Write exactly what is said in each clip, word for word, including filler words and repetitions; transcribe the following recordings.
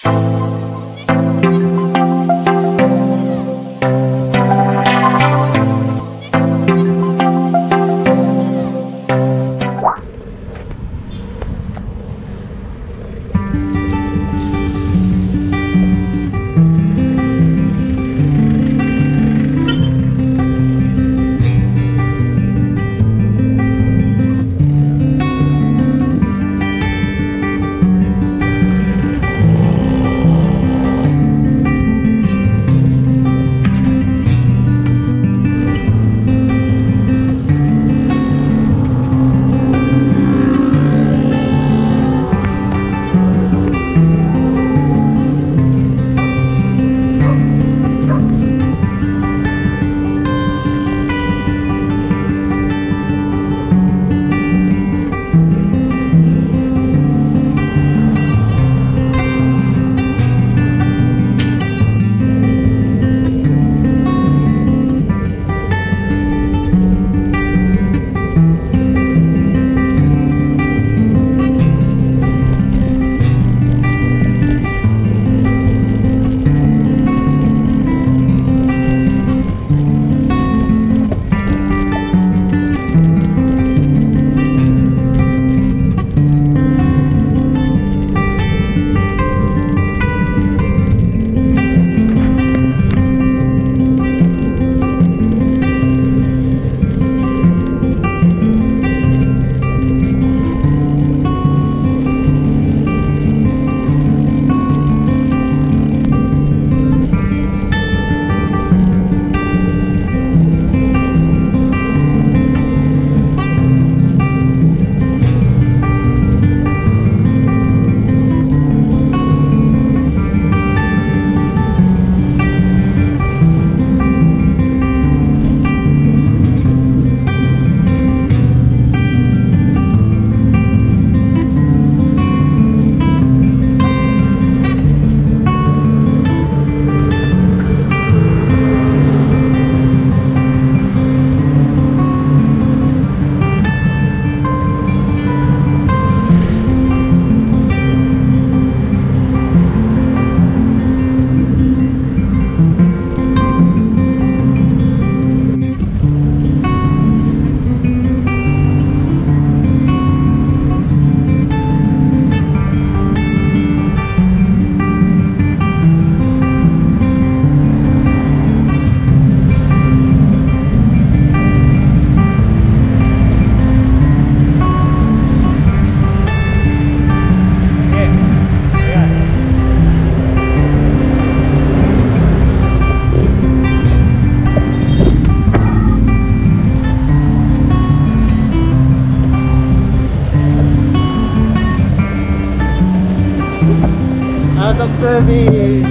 service!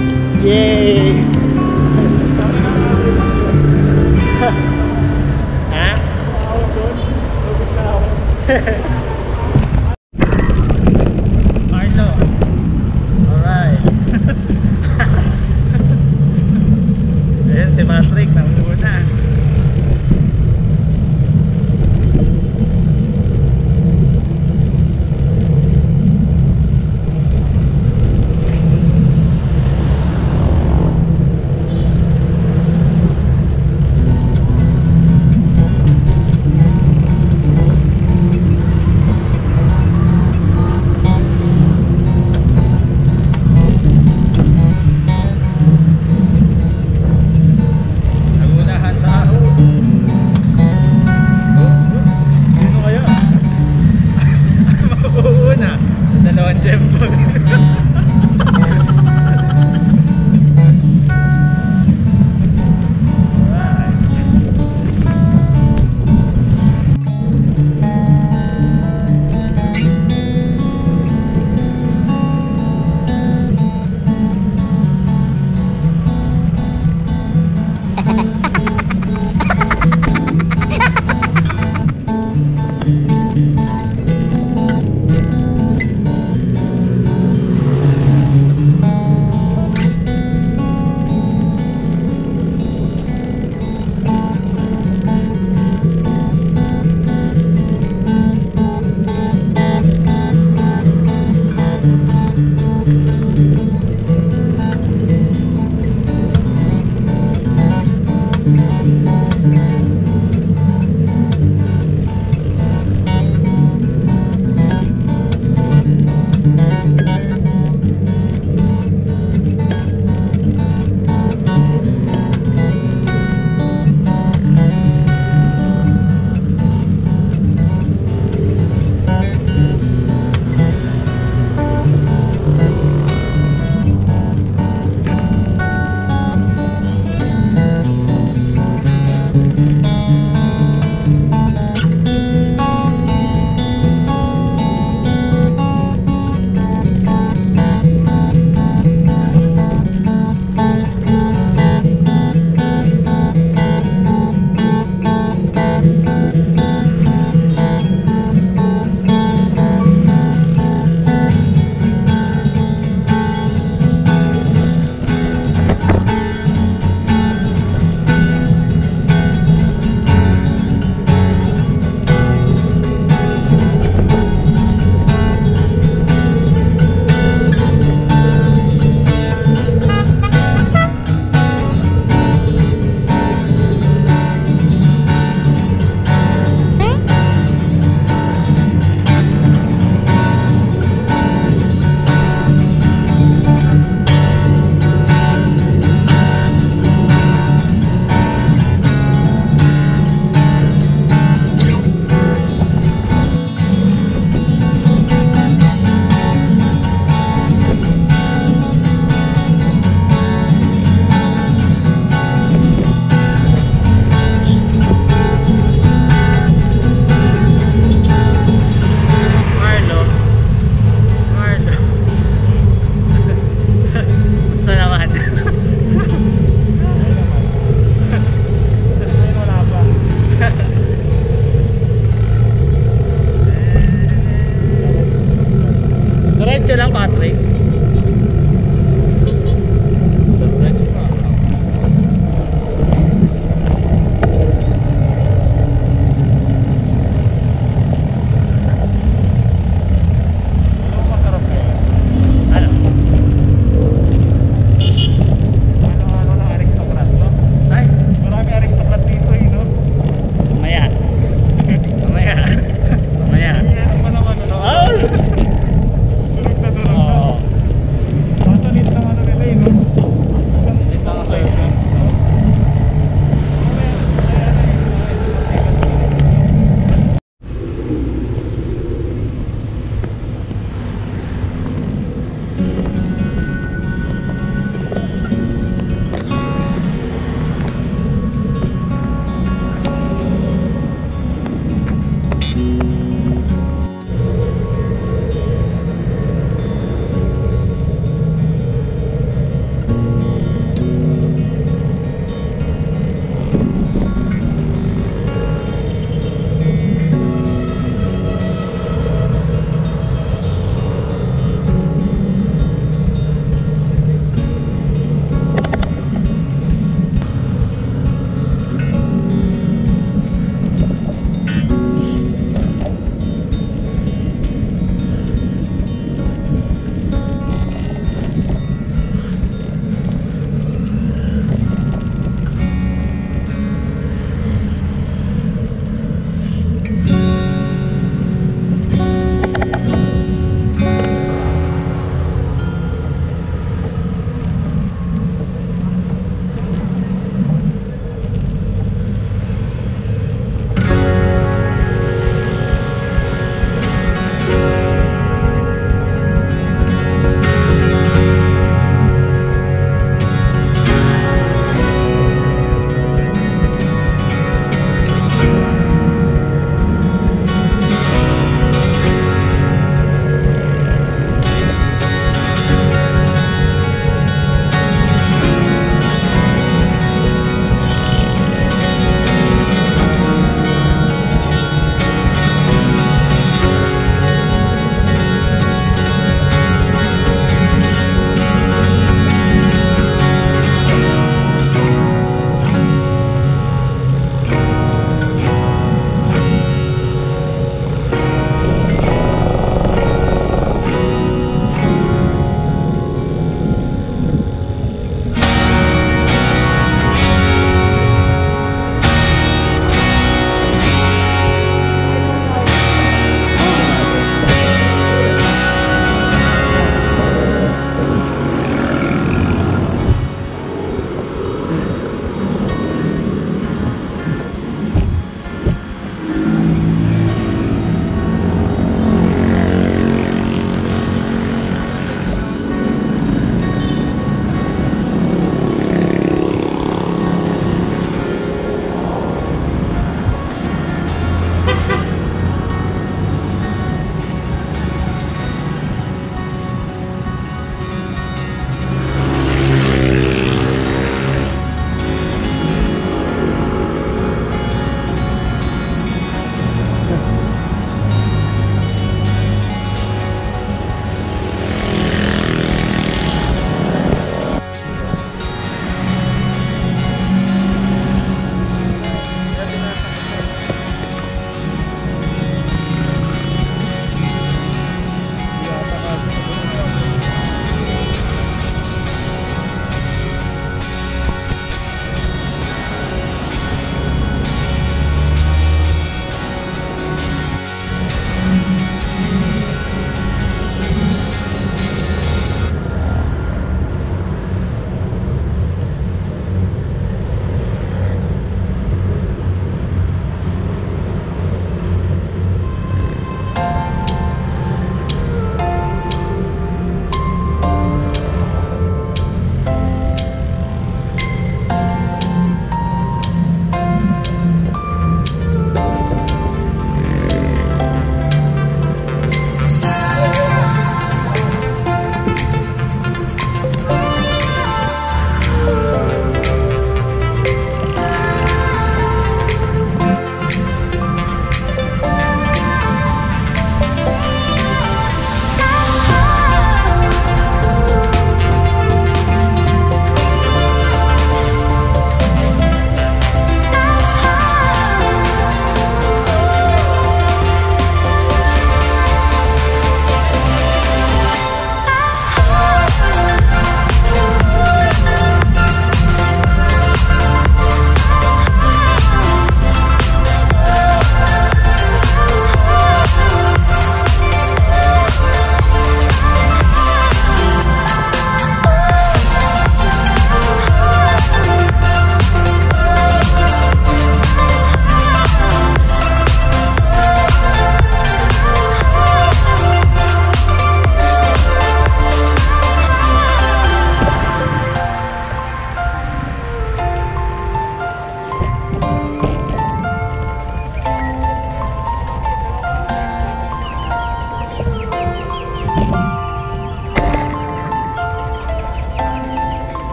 Yay! Ha? Marlo! Alright! Ayan si Patrick, nanguna. Diretso lang, Patrick. Diretso ka. Ano masarap kayo? Ano? Ano, ano na aristocrat, no? Ay, Marami aristocrat dito, eh, no? mamaya. Mamaya. Mamaya. Meron pa naman, ano? Oh! Tulog na tulog na. Oo.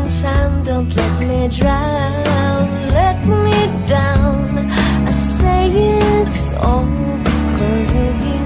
time, don't let me drown, let me down. I say it's all because of you.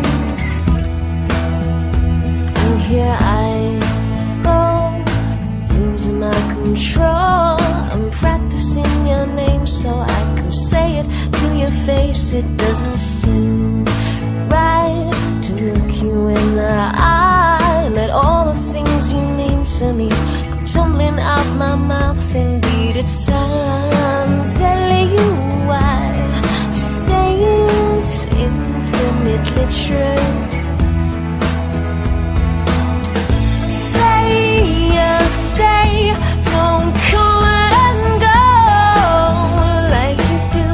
And here I go, losing my control. I'm practicing your name so I can say it to your face. It doesn't seem right to look you in the eye, let all the things you mean to me come tumbling out my mouth. Indeed, it's time telling you why I say it's infinitely true. Say, yeah, say, don't come and go like you do.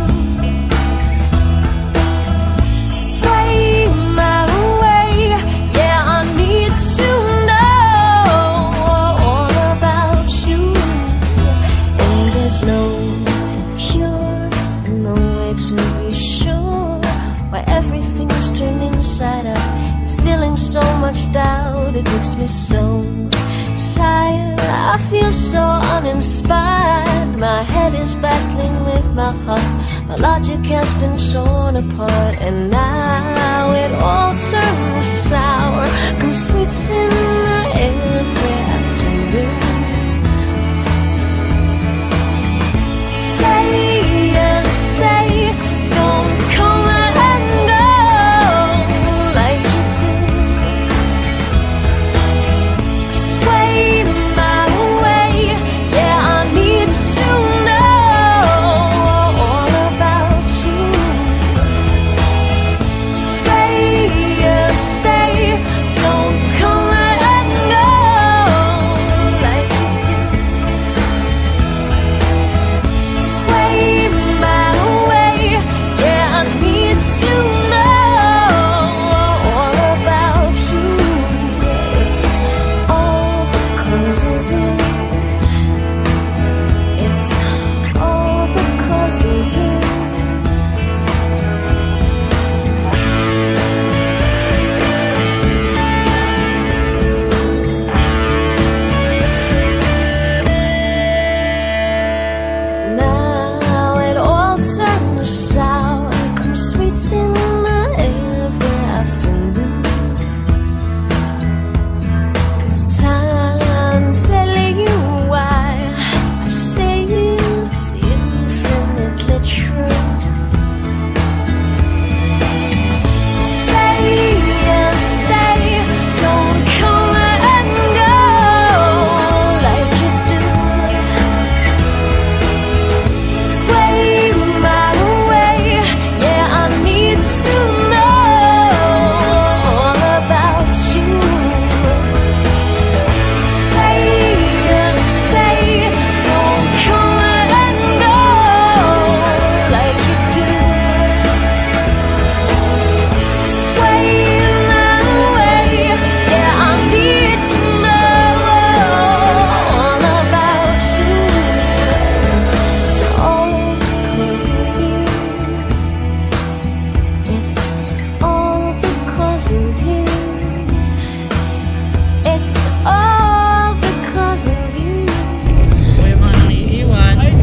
Sway my way, yeah, I need to know all about you. And there's no cure, no way to be sure why everything's turned inside out, instilling so much doubt. It makes me so tired, I feel so uninspired. My head is battling with my heart, my logic has been torn apart, and now it all turns sour. Come sweets in my every afternoon. Say yes, stay, don't come and go like you do. Sway my way, yeah, I need to know all about you. Say yes, stay, don't come and go like you do. Sway my way, yeah, I need to know all about you. It's all because of you. It's all because of you. Now it all turns sour, come sweets in my every afternoon. It's time telling you why I say it's infinitely true. Say yes, stay, don't come and go like you do. Sway my way, yeah, I need to know all about you. Say yes, stay, don't come and go like you do. Sway my way, yeah, I need to know all about you. It's all because of you. It's all because of you. It's all because of you. O yung mga naiiwan. Ay!